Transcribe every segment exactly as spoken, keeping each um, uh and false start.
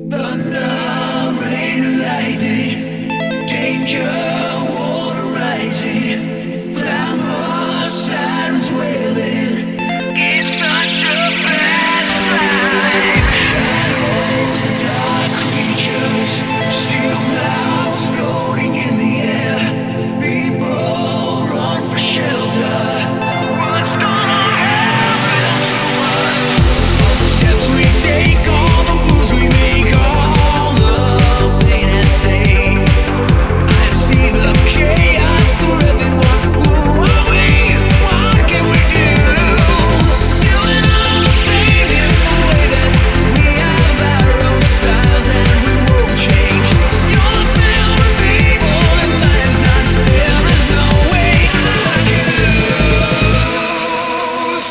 Thunder, rain, and lightning, danger, water rising, clamor, sirens wailing. It's such a bad time. Shadows, the dark creatures, steel clouds floating in the air. People run for shelter. What's gonna happen to us? All the steps we take, all the moves we make, all the pain and stain. I see the chaos for everyone. Who are we? What can we do? Doing all the same in the way that we have our own styles and we won't change. You're filled with evil and mine's not fair. There's no way I can lose.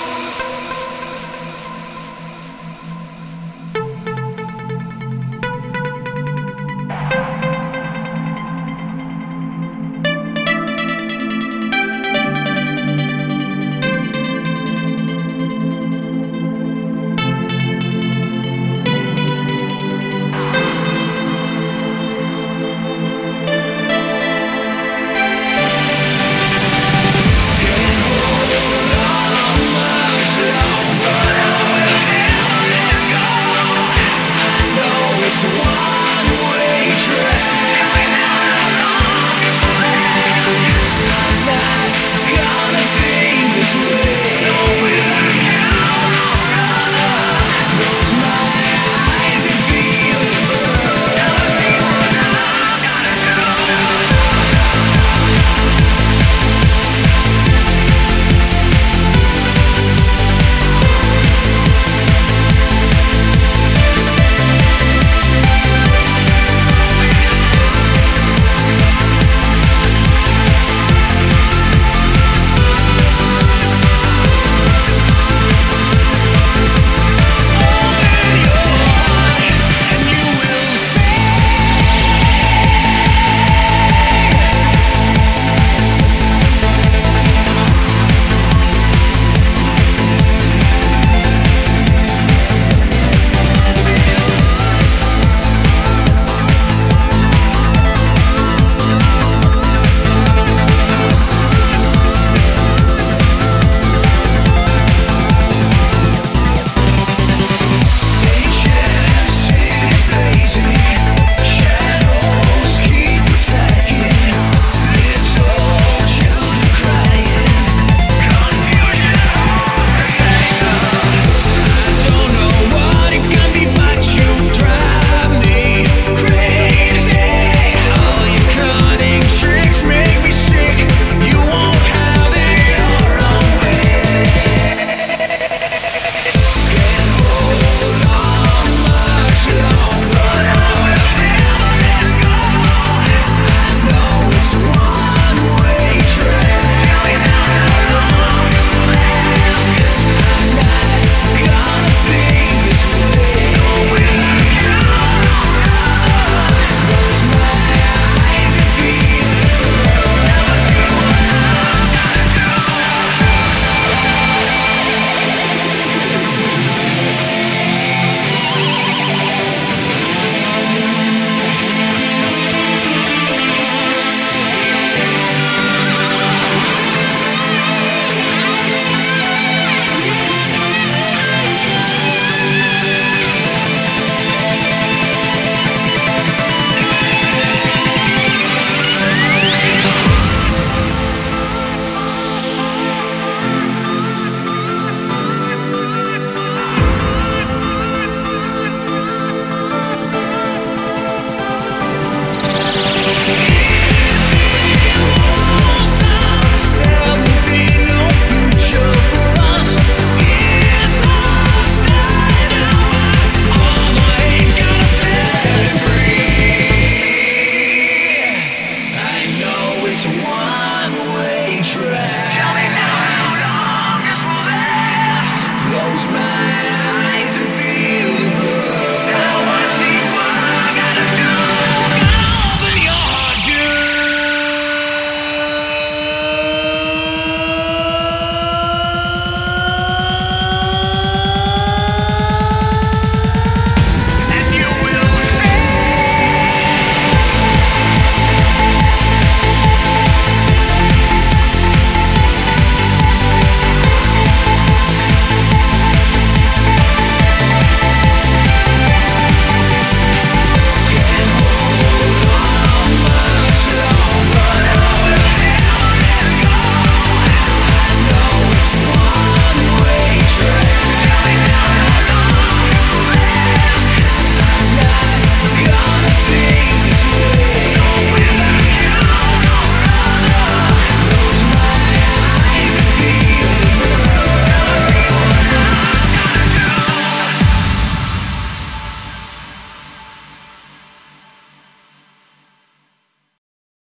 So